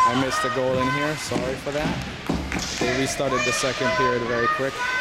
I missed a goal in here. Sorry for that. They restarted the second period very quick.